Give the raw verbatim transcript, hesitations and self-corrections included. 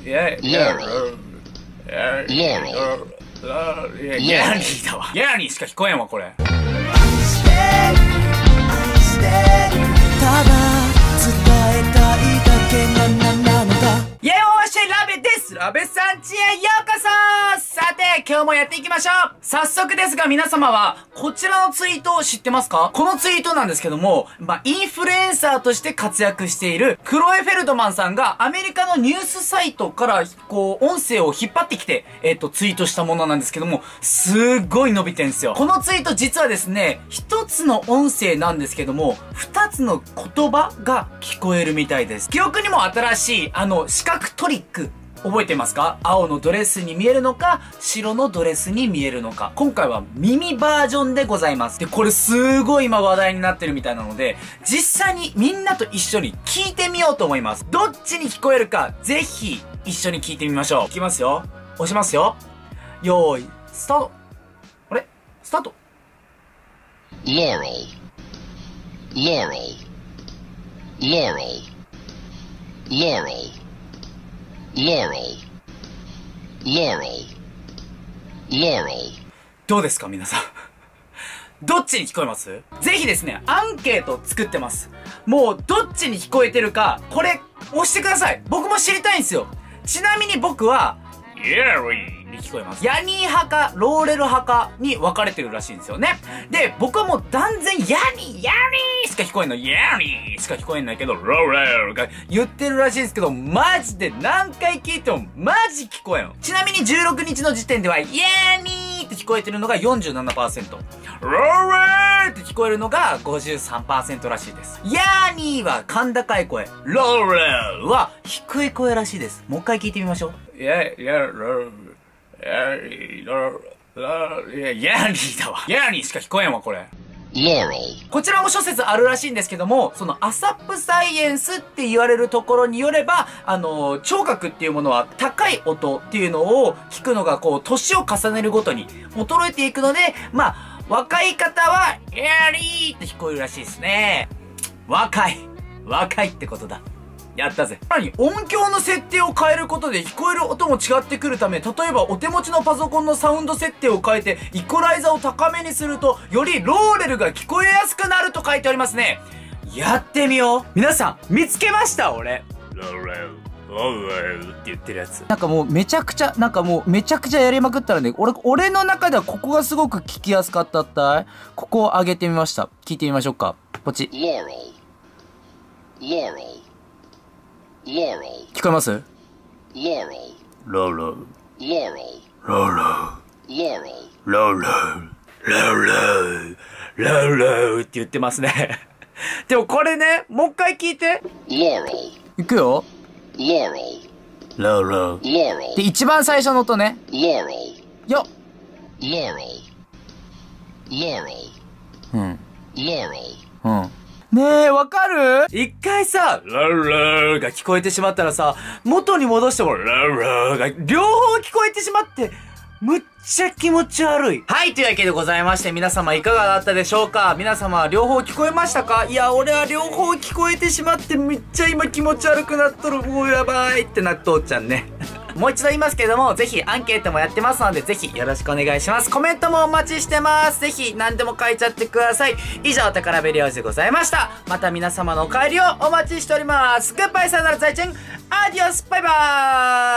や、や、や、や、ギャーニーだわ。ギャーニーしか聞こえんわ、これ。ただ伝えたいだけななのだ。よーし、ラベです。ラベさんちへようこそ。さて、今日もやっていきましょう。早速ですが、皆様は、こちらのツイートを知ってますか？このツイートなんですけども、まあ、インフルエンサーとして活躍している、クロエ・フェルトマンさんが、アメリカのニュースサイトから、こう、音声を引っ張ってきて、えっと、ツイートしたものなんですけども、すっごい伸びてんすよ。このツイート実はですね、一つの音声なんですけども、二つの言葉が聞こえるみたいです。記憶にも新しい、あの、視覚トリック。覚えてますか？青のドレスに見えるのか、白のドレスに見えるのか。今回は耳バージョンでございます。で、これすごい今話題になってるみたいなので、実際にみんなと一緒に聞いてみようと思います。どっちに聞こえるか、ぜひ一緒に聞いてみましょう。いきますよ。押しますよ。よーい、スタート。あれ？スタート。 Laurel Laurel Laurel Laurel Laurel Laurel Laurel どうですか皆さんどっちに聞こえます？ぜひですね、アンケートを作ってます。もうどっちに聞こえてるか、これ押してください。僕も知りたいんですよ。ちなみに僕は、ヤリーに聞こえます。ヤニー派か、ローレル派かに分かれてるらしいんですよね。で、僕はもう断然ヤニー、ヤニーしか聞こえんの。ヤニーしか聞こえんないけど、ローレルが言ってるらしいんですけど、マジで何回聞いてもマジ聞こえんの。ちなみにじゅうろくにちの時点では、ヤニーって聞こえてるのが よんじゅうななパーセント。ローレルって聞こえるのが ごじゅうさんパーセント らしいです。ヤーニーは甲高い声。ローレルは低い声らしいです。もう一回聞いてみましょう。いや、いや、ローレル。ヤーニー、ロー、ロー、いや、ヤーニーだわ。ヤーニーしか聞こえんわ、これ。 Laurel こちらも諸説あるらしいんですけども、そのアサップサイエンスって言われるところによれば、あの、聴覚っていうものは高い音っていうのを聞くのがこう、年を重ねるごとに衰えていくので、まあ、若い方は、ヤーニーって聞こえるらしいですね。若い。若いってことだ。やったぜ。さらに音響の設定を変えることで聞こえる音も違ってくるため、例えばお手持ちのパソコンのサウンド設定を変えてイコライザーを高めにすると、よりローレルが聞こえやすくなると書いてありますね。やってみよう。皆さん、見つけました俺。ローレル、ローレルって言ってるやつ。なんかもうめちゃくちゃ、なんかもうめちゃくちゃやりまくったらね、俺、俺の中ではここがすごく聞きやすかったったい。ここを上げてみました。聞いてみましょうか。ポチ。 Laurel Laurel Laurel 聞こえます？ Laurel ローロー。 Laurel ローロー。 Laurel ローロー、ローロー、ローローって言ってますね。でもこれね、もう一回聞いて。 Laurel いくよ。 Laurel ローロー。 Laurel で、一番最初の音ね。 Laurel よっ。 Laurel Laurel うん。 Laurel うん。ねえ、わかる？一回さ、ローローが聞こえてしまったらさ、元に戻してもローローが両方聞こえてしまって、むっちゃ気持ち悪い。はい、というわけでございまして、皆様いかがだったでしょうか？皆様両方聞こえましたか？いや、俺は両方聞こえてしまって、めっちゃ今気持ち悪くなっとる。もうやばいってなっとうちゃんね。もう一度言いますけれども、ぜひアンケートもやってますので、ぜひよろしくお願いします。コメントもお待ちしてます。ぜひ何でも書いちゃってください。以上、宝ベリオーズでございました。また皆様のお帰りをお待ちしております。グッバイ、さよなら、再见、アディオス、バイバーイ。